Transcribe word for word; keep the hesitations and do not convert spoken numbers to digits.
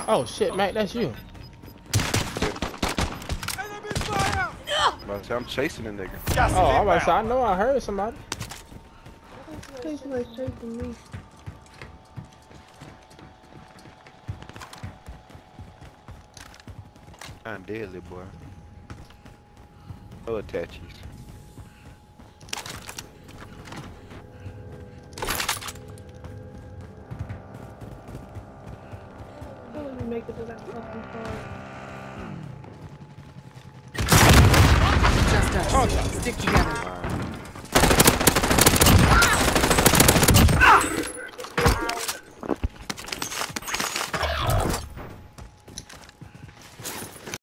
Oh shit, Mac, that's you. I'm chasing a nigga. Oh, I'm about to say, I know I heard somebody. I think somebody's chasing me. I'm deadly, boy. No attaches. How will you make it to that fucking car? Just us. Stick together.